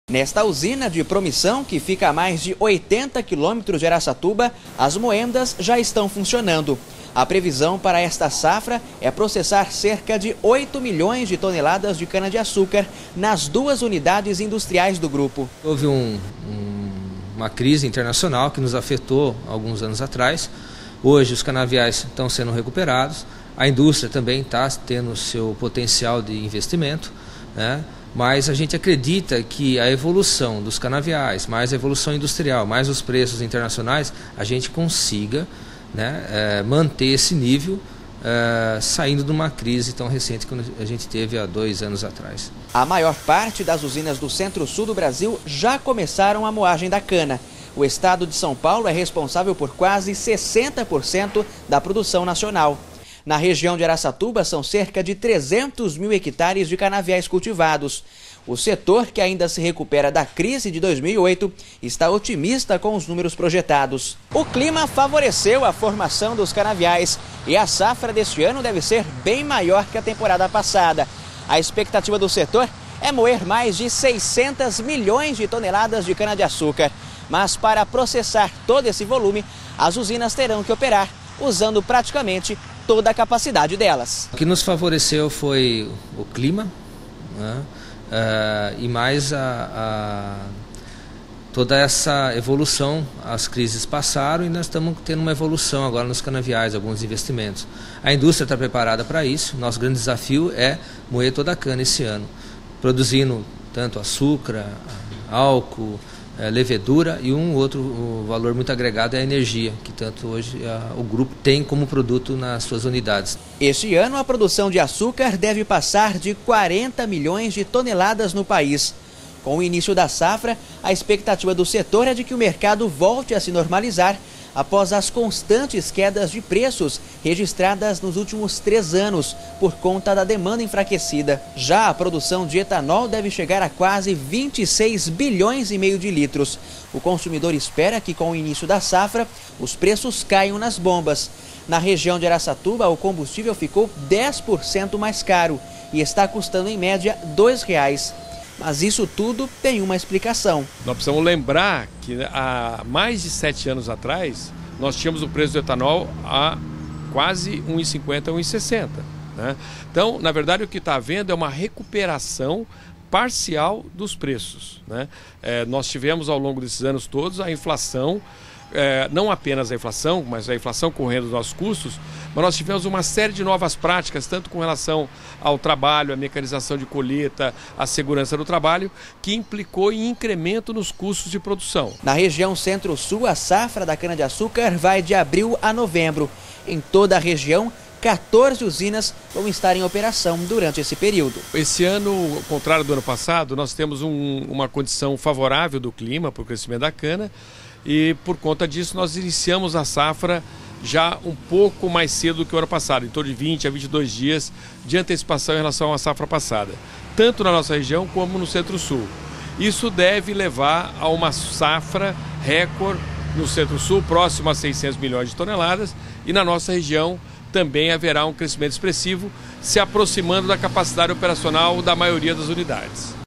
Nesta usina de Promissão, que fica a mais de 80 quilômetros de Araçatuba, as moendas já estão funcionando. A previsão para esta safra é processar cerca de 8 milhões de toneladas de cana-de-açúcar nas duas unidades industriais do grupo. Houve uma crise internacional que nos afetou alguns anos atrás. Hoje os canaviais estão sendo recuperados, a indústria também está tendo seu potencial de investimento, né? Mas a gente acredita que a evolução dos canaviais, mais a evolução industrial, mais os preços internacionais, a gente consiga, né, manter esse nível saindo de uma crise tão recente que a gente teve há 2 anos atrás. A maior parte das usinas do centro-sul do Brasil já começaram a moagem da cana. O estado de São Paulo é responsável por quase 60% da produção nacional. Na região de Araçatuba são cerca de 300 mil hectares de canaviais cultivados. O setor, que ainda se recupera da crise de 2008, está otimista com os números projetados. O clima favoreceu a formação dos canaviais e a safra deste ano deve ser bem maior que a temporada passada. A expectativa do setor é moer mais de 600 milhões de toneladas de cana-de-açúcar. Mas para processar todo esse volume, as usinas terão que operar usando praticamente toda a capacidade delas. O que nos favoreceu foi o clima, né? E mais toda essa evolução. As crises passaram e nós estamos tendo uma evolução agora nos canaviais, alguns investimentos. A indústria está preparada para isso. Nosso grande desafio é moer toda a cana esse ano, produzindo tanto açúcar, álcool, levedura e um outro valor muito agregado é a energia, que tanto hoje o grupo tem como produto nas suas unidades. Este ano a produção de açúcar deve passar de 40 milhões de toneladas no país. Com o início da safra, a expectativa do setor é de que o mercado volte a se normalizar após as constantes quedas de preços registradas nos últimos 3 anos por conta da demanda enfraquecida. Já a produção de etanol deve chegar a quase 26 bilhões e meio de litros. O consumidor espera que com o início da safra os preços caiam nas bombas. Na região de Araçatuba, o combustível ficou 10% mais caro e está custando em média R$ 2,00. Mas isso tudo tem uma explicação. Nós precisamos lembrar que há mais de 7 anos atrás, nós tínhamos o preço do etanol a quase R$ 1,50, R$ 1,60. Né? Então, na verdade, o que está havendo é uma recuperação parcial dos preços. Né? Nós tivemos ao longo desses anos todos a inflação, não apenas a inflação, mas a inflação correndo dos nossos custos, mas nós tivemos uma série de novas práticas, tanto com relação ao trabalho, a mecanização de colheita, a segurança do trabalho, que implicou em incremento nos custos de produção. Na região centro-sul, a safra da cana-de-açúcar vai de abril a novembro. Em toda a região, 14 usinas vão estar em operação durante esse período. Esse ano, ao contrário do ano passado, nós temos uma condição favorável do clima para o crescimento da cana e, por conta disso, nós iniciamos a safra já um pouco mais cedo do que o ano passado, em torno de 20 a 22 dias de antecipação em relação à safra passada, tanto na nossa região como no Centro-Sul. Isso deve levar a uma safra recorde no Centro-Sul, próximo a 600 milhões de toneladas, e na nossa região também haverá um crescimento expressivo, se aproximando da capacidade operacional da maioria das unidades.